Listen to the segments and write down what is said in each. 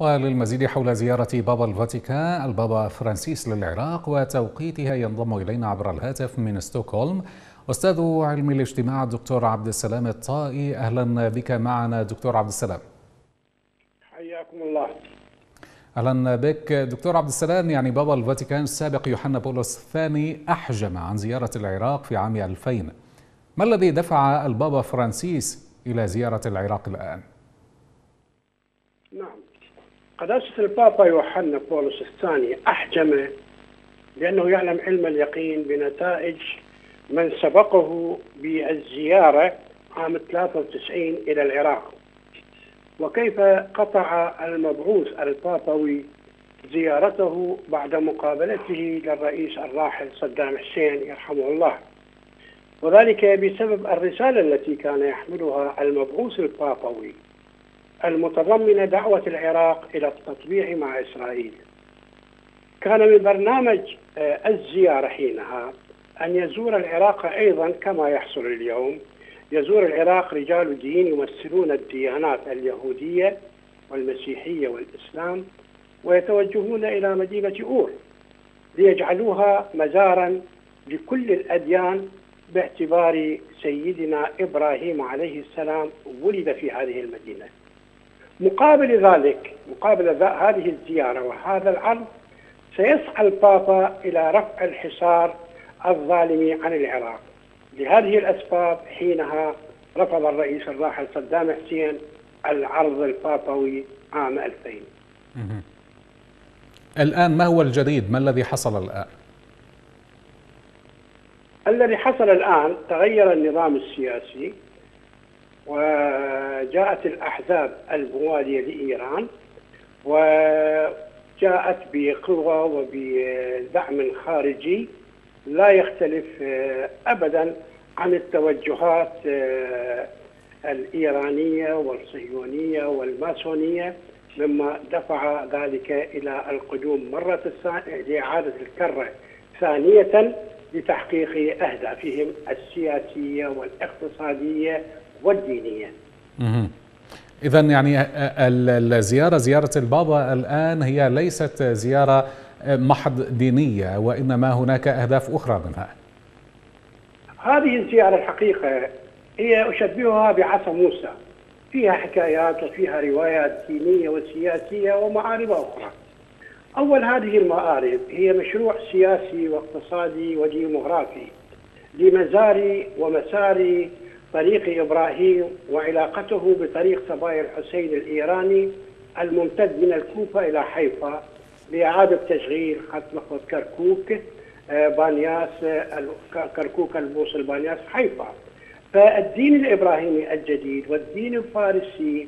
وللمزيد حول زيارة بابا الفاتيكان البابا فرانسيس للعراق وتوقيتها ينضم إلينا عبر الهاتف من ستوكهولم أستاذ علم الاجتماع الدكتور عبد السلام الطائي. أهلا بك معنا دكتور عبد السلام. حياكم الله. أهلا بك دكتور عبد السلام. يعني بابا الفاتيكان السابق يوحنا بولس الثاني أحجم عن زيارة العراق في عام 2000. ما الذي دفع البابا فرانسيس إلى زيارة العراق الآن؟ نعم، قداسة البابا يوحنا بولس الثاني أحجم لأنه يعلم علم اليقين بنتائج من سبقه بالزيارة عام 93 إلى العراق، وكيف قطع المبعوث البابوي زيارته بعد مقابلته للرئيس الراحل صدام حسين يرحمه الله، وذلك بسبب الرسالة التي كان يحملها المبعوث البابوي المتضمنة دعوة العراق إلى التطبيع مع إسرائيل. كان من برنامج الزيارة حينها أن يزور العراق أيضا كما يحصل اليوم. يزور العراق رجال دين يمثلون الديانات اليهودية والمسيحية والإسلام، ويتوجهون إلى مدينة أور ليجعلوها مزارا لكل الأديان، باعتبار سيدنا إبراهيم عليه السلام ولد في هذه المدينة. مقابل هذه الزيارة وهذا العرض سيسعى البابا إلى رفع الحصار الظالم عن العراق. لهذه الأسباب حينها رفض الرئيس الراحل صدام حسين العرض البابوي عام 2000. الآن ما هو الجديد؟ ما الذي حصل الآن؟ الذي حصل الآن تغير النظام السياسي، وجاءت الأحزاب الموالية لإيران وجاءت بقوة وبدعم خارجي لا يختلف أبدا عن التوجهات الإيرانية والصهيونية والماسونية، مما دفع ذلك إلى القدوم لإعادة الكرة ثانية لتحقيق أهدافهم السياسية والاقتصادية والدينية. إذن يعني زيارة البابا الآن هي ليست زيارة محض دينية، وإنما هناك أهداف أخرى منها. هذه الزيارة الحقيقة هي أشبهها بعصا موسى، فيها حكايات وفيها روايات دينية وسياسية ومعارض أخرى. أول هذه المعارض هي مشروع سياسي واقتصادي وديموغرافي لمزار ومسار طريق إبراهيم وعلاقته بطريق صبايا الحسين الإيراني الممتد من الكوفة إلى حيفا لإعادة تشغيل خط نفط كركوك بانياس كركوك الموصل بانياس حيفا. فالدين الإبراهيمي الجديد والدين الفارسي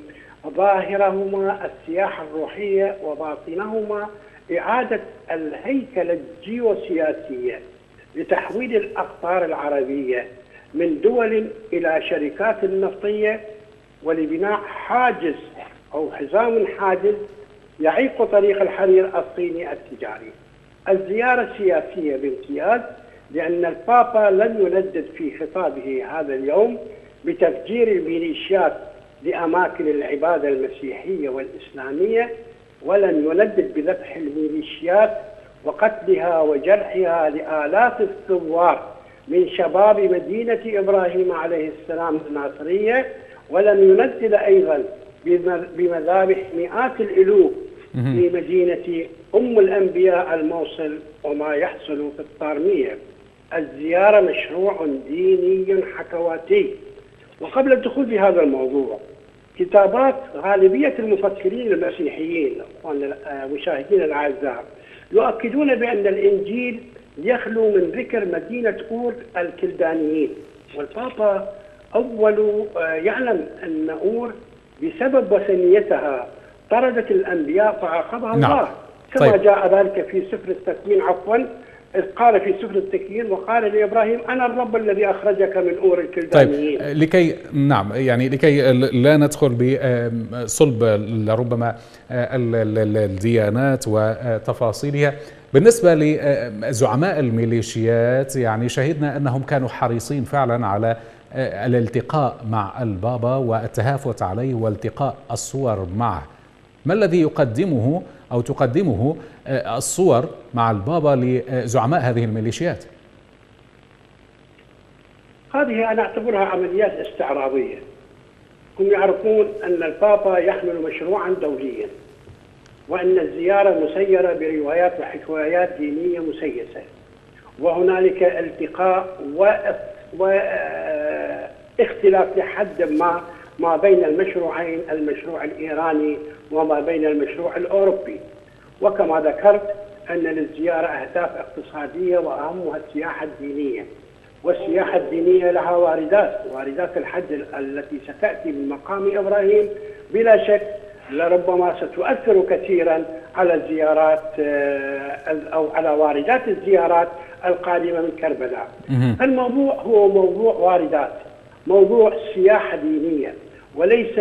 ظاهرهما السياحة الروحية وباطنهما إعادة الهيكلة الجيوسياسية لتحويل الأقطار العربية من دول إلى شركات نفطية، ولبناء حاجز أو حزام حاجز يعيق طريق الحرير الصيني التجاري. الزيارة سياسية بامتياز، لأن البابا لن يندد في خطابه هذا اليوم بتفجير الميليشيات لأماكن العبادة المسيحية والإسلامية، ولن يندد بذبح الميليشيات وقتلها وجرحها لآلاف الثوار من شباب مدينة إبراهيم عليه السلام الناصرية، ولن يندد أيضا بمذابح مئات الألوف في مدينة أم الأنبياء الموصل وما يحصل في الطارمية. الزيارة مشروع ديني حكواتي. وقبل الدخول في هذا الموضوع، كتابات غالبية المفكرين المسيحيين مشاهدينا الأعزاء يؤكدون بأن الإنجيل يخلو من ذكر مدينة أور الكلدانيين، والبابا أول يعلم أن أور بسبب وثنيتها طردت الأنبياء فعاقبها الله، كما جاء ذلك في سفر التكوين إذ قال في سفر التكوين وقال لإبراهيم أنا الرب الذي أخرجك من أور الكلدانيين. لكي لا ندخل بصلب ربما الديانات وتفاصيلها، بالنسبة لزعماء الميليشيات يعني شهدنا أنهم كانوا حريصين فعلا على الالتقاء مع البابا والتهافت عليه والتقاء الصور معه. ما الذي يقدمه أو تقدمه الصور مع البابا لزعماء هذه الميليشيات؟ هذه أنا أعتبرها عمليات استعراضية. هم يعرفون أن البابا يحمل مشروعا دوليا، وأن الزيارة مسيرة بروايات وحكايات دينية مسيسة، وهنالك التقاء واختلاف لحد ما بين المشروعين، المشروع الإيراني وما بين المشروع الأوروبي. وكما ذكرت أن للزيارة أهداف اقتصادية وأهمها السياحة الدينية، والسياحة الدينية لها واردات الحج التي ستأتي من مقام إبراهيم بلا شك لربما ستؤثر كثيرا على الزيارات أو على واردات الزيارات القادمة من كربلاء. الموضوع هو موضوع واردات، موضوع سياحة دينية، وليس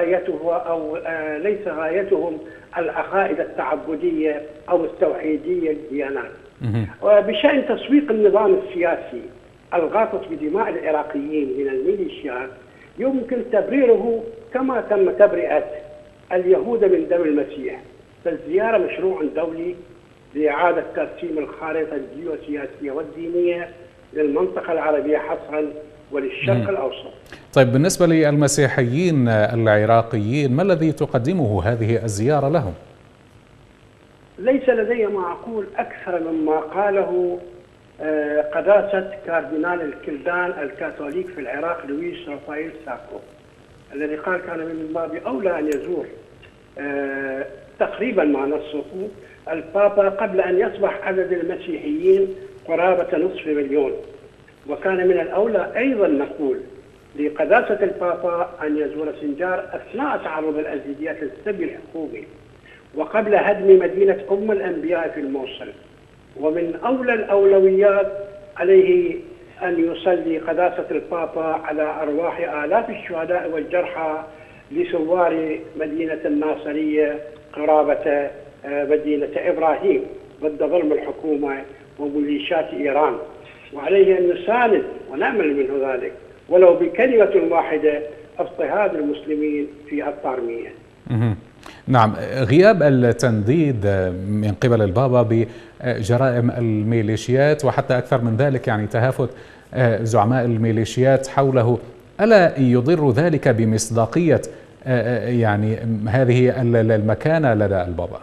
ليس غايتهم العقائد التعبدية أو التوحيدية للديانات. وبشأن تسويق النظام السياسي الغاطس بدماء العراقيين من الميليشيات، يمكن تبريره كما تم تبرئة اليهود من دم المسيح. فالزيارة مشروع دولي لإعادة ترسيم الخارطة الجيوسياسية والدينية للمنطقة العربية حصرا وللشرق الأوسط. طيب، بالنسبة للمسيحيين العراقيين ما الذي تقدمه هذه الزيارة لهم؟ ليس لدي ما أقول أكثر مما قاله قداسة كاردينال الكلدان الكاثوليك في العراق لويس رافائيل ساكو، الذي قال كان من باب أولى أن يزور تقريبا ما نصه البابا قبل أن يصبح عدد المسيحيين قرابة نصف مليون. وكان من الأولى أيضا نقول لقداسة البابا أن يزور سنجار أثناء تعرض الأزيديات للسبي الحكومي وقبل هدم مدينة أم الأنبياء في الموصل. ومن أولى الأولويات عليه أن يصلي قداسة البابا على أرواح آلاف الشهداء والجرحى لثوار مدينة الناصرية قرابة مدينة إبراهيم ضد ظلم الحكومة وميليشيات إيران، وعليه أن نساند ونأمل منه ذلك ولو بكلمة واحدة اضطهاد المسلمين في الطارمية. نعم، غياب التنديد من قبل البابا بجرائم الميليشيات وحتى أكثر من ذلك، يعني تهافت زعماء الميليشيات حوله، ألا يضر ذلك بمصداقية يعني هذه المكانة لدى البابا؟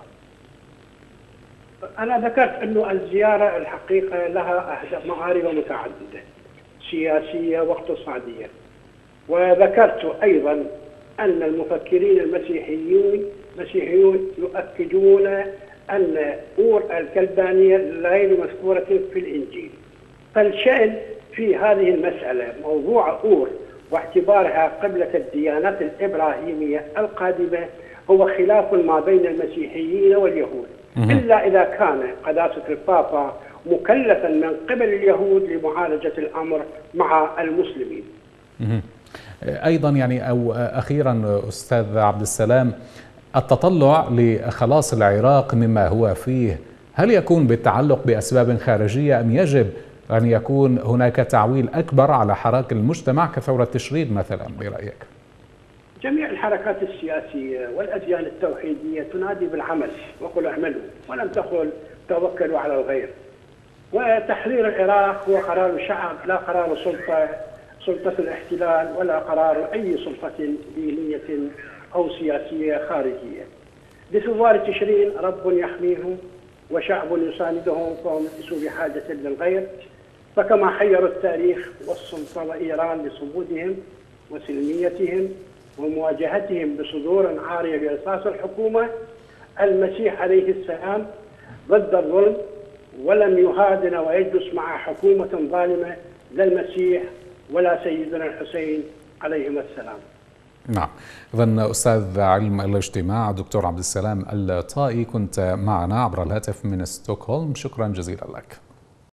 أنا ذكرت أنه الزيارة الحقيقة لها مآرب متعددة سياسية واقتصادية، وذكرت أيضا أن المفكرين المسيحيون يؤكدون أن أور الكلدانية غير مذكورة في الإنجيل. فالشأن في هذه المسألة موضوع أور واعتبارها قبلة الديانات الإبراهيمية القادمة هو خلاف ما بين المسيحيين واليهود، إلا إذا كان قداسة البابا مكلفا من قبل اليهود لمعالجة الأمر مع المسلمين. أيضا يعني أو أخيرا أستاذ عبد السلام، التطلع لخلاص العراق مما هو فيه هل يكون بالتعلق بأسباب خارجية أم يجب أن يكون هناك تعويل أكبر على حراك المجتمع كثورة تشرين مثلا برأيك؟ جميع الحركات السياسية والأديان التوحيدية تنادي بالعمل، وقل اعملوا ولم تقل توكلوا على الغير. وتحرير العراق هو قرار الشعب لا قرار سلطة الاحتلال ولا قرار أي سلطة دينية أو سياسية خارجية. بثوار تشرين رب يحميهم وشعب يساندهم فهم ليسوا بحاجة للغير، فكما حيروا التاريخ والسلطة وإيران بصمودهم وسلميتهم ومواجهتهم بصدور عارية برصاص الحكومة، المسيح عليه السلام ضد الظلم ولم يهادن ويجلس مع حكومة ظالمة لا المسيح ولا سيدنا الحسين عليهما السلام. نعم، إذن أستاذ علم الاجتماع دكتور عبد السلام الطائي كنت معنا عبر الهاتف من ستوكهولم، شكرا جزيلا لك.